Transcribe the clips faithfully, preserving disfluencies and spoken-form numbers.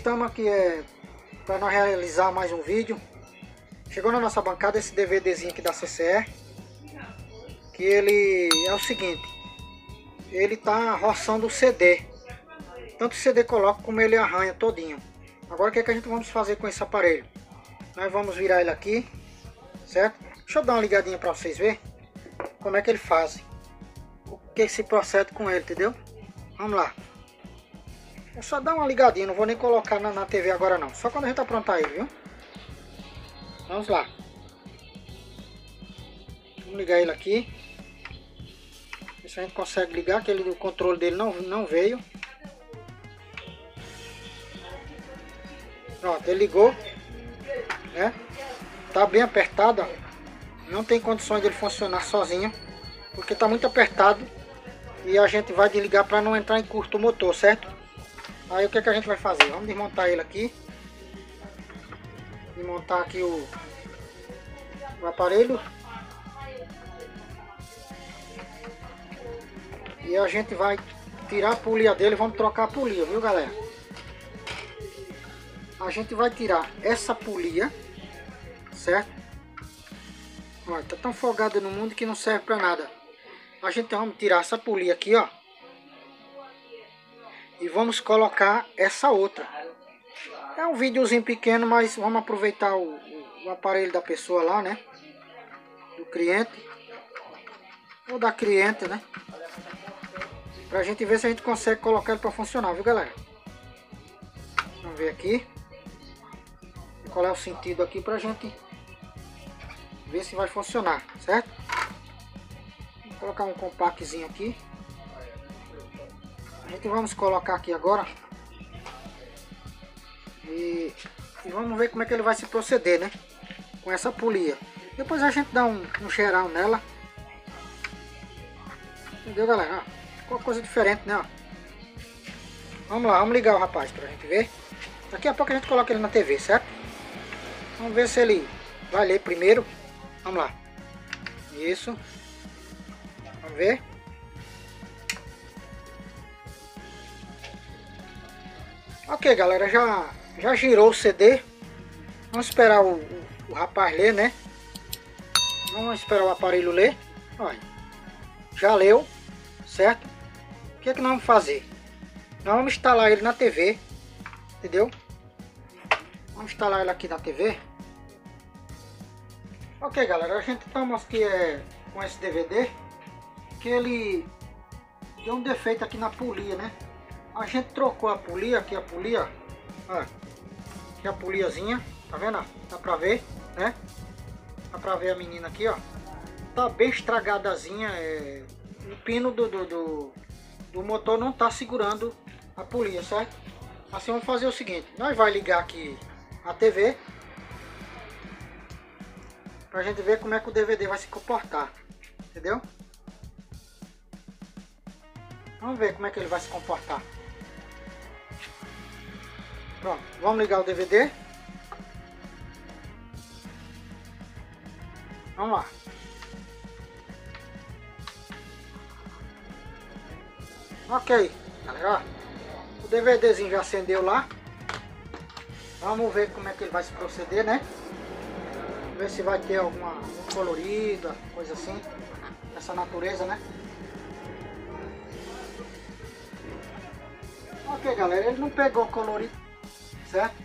estamos aqui é, para nós realizar mais um vídeo. Chegou na nossa bancada esse DVDzinho aqui da C C E, que ele é o seguinte, ele tá roçando o C D, tanto o C D coloca como ele arranha todinho. Agora o que, é que a gente vamos fazer com esse aparelho? Nós vamos virar ele aqui, certo? Deixa eu dar uma ligadinha para vocês verem como é que ele faz, o que se procede com ele, entendeu? Vamos lá. É só dar uma ligadinha, não vou nem colocar na, na T V agora não, só quando a gente aprontar ele, viu? Vamos lá. Vamos ligar ele aqui. Ver se a gente consegue ligar, que ele, o controle dele não, não veio. Pronto, ele ligou, né? Tá bem apertado, ó. Não tem condições dele funcionar sozinho, porque tá muito apertado. E a gente vai desligar para não entrar em curto o motor, certo? Aí o que, que a gente vai fazer? Vamos desmontar ele aqui. Desmontar aqui o, o aparelho. E a gente vai tirar a polia dele. Vamos trocar a polia, viu, galera? A gente vai tirar essa polia, certo? Olha, tá tão folgada no mundo que não serve para nada. A gente vamos tirar essa polia aqui, ó. E vamos colocar essa outra. É um videozinho pequeno, mas vamos aproveitar o, o, o aparelho da pessoa lá, né? Do cliente. Ou da cliente, né? Pra gente ver se a gente consegue colocar ele para funcionar, viu, galera? Vamos ver aqui. Qual é o sentido aqui pra gente ver se vai funcionar, certo? Vou colocar um compactzinho aqui. A gente vamos colocar aqui agora. E, e vamos ver como é que ele vai se proceder, né? Com essa polia. Depois a gente dá um, um geral nela. Entendeu, galera? Ficou coisa diferente, né? Ó. Vamos lá, vamos ligar o rapaz pra gente ver. Daqui a pouco a gente coloca ele na T V, certo? Vamos ver se ele vai ler primeiro. Vamos lá. Isso. Vamos ver. Ok, galera, já, já girou o C D. Vamos esperar o, o, o rapaz ler, né? Vamos esperar o aparelho ler. Olha, já leu, certo? O que é que nós vamos fazer? Nós vamos instalar ele na T V, entendeu? Vamos instalar ele aqui na T V. Ok, galera, a gente estamos aqui é, com esse D V D, que ele deu um defeito aqui na polia, né? A gente trocou a polia, aqui a polia, ó, aqui a poliazinha, tá vendo? Dá pra ver, né? Dá pra ver a menina aqui, ó. Tá bem estragadazinha, é, o pino do, do, do, do motor não tá segurando a polia, certo? Assim vamos fazer o seguinte, nós vai ligar aqui a T V, pra gente ver como é que o D V D vai se comportar, entendeu? Vamos ver como é que ele vai se comportar. Pronto, vamos ligar o D V D. Vamos lá. Ok, galera, ó, o DVDzinho já acendeu lá. Vamos ver como é que ele vai se proceder, né? Ver se vai ter alguma um colorida, coisa assim, dessa natureza, né? Ok, galera, ele não pegou colorido, certo?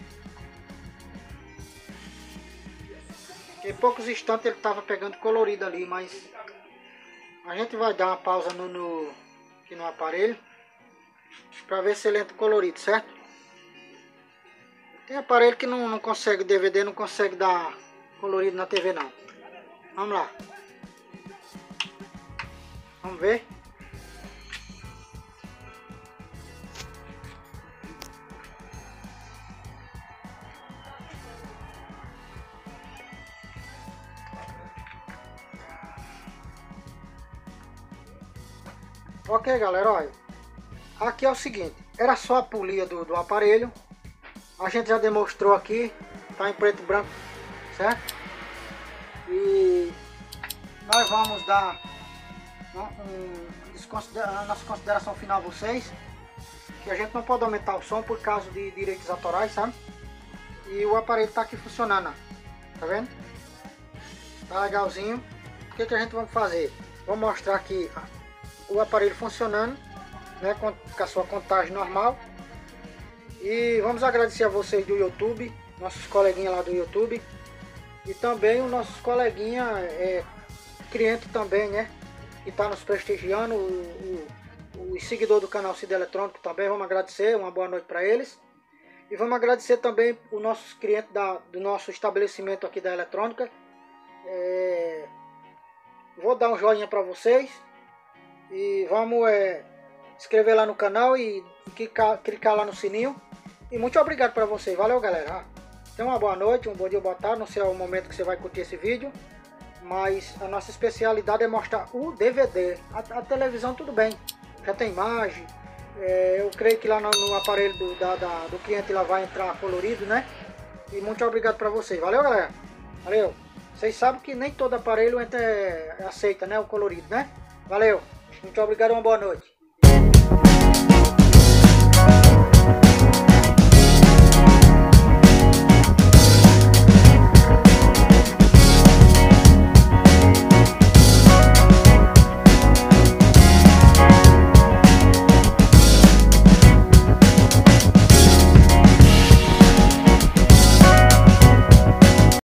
Em poucos instantes ele estava pegando colorido ali, mas a gente vai dar uma pausa no, no, aqui no aparelho para ver se ele entra colorido, certo? Tem aparelho que não, não consegue, D V D não consegue dar colorido na T V não. Vamos lá. Vamos ver. Ok, galera, olha. Aqui é o seguinte, era só a polia do, do aparelho. A gente já demonstrou aqui, tá em preto e branco, certo? E nós vamos dar um, um, a nossa consideração final a vocês, que que a gente não pode aumentar o som por causa de direitos autorais, sabe? E o aparelho tá aqui funcionando, ó. Tá vendo? Tá legalzinho. O que, que a gente vai fazer? Vou mostrar aqui o aparelho funcionando, né, com, com a sua contagem normal. E vamos agradecer a vocês do YouTube, nossos coleguinhas lá do YouTube. E também os nossos coleguinhas, é, cliente também, né? Que tá nos prestigiando, o, o, o seguidor do canal Cid Eletrônico também. Vamos agradecer, uma boa noite para eles. E vamos agradecer também os nossos clientes da, do nosso estabelecimento aqui da eletrônica. É, vou dar um joinha para vocês. E vamos é, inscrever lá no canal e clicar, clicar lá no sininho. E muito obrigado para vocês. Valeu, galera. Tenha uma boa noite, um bom dia, boa tarde. Não sei o momento que você vai curtir esse vídeo. Mas a nossa especialidade é mostrar o D V D. A, a televisão tudo bem. Já tem imagem. É, eu creio que lá no, no aparelho do, da, da, do cliente lá vai entrar colorido, né? E muito obrigado para vocês. Valeu, galera. Valeu. Vocês sabem que nem todo aparelho entra, é, aceita, né? O colorido, né? Valeu. Muito obrigado e uma boa noite.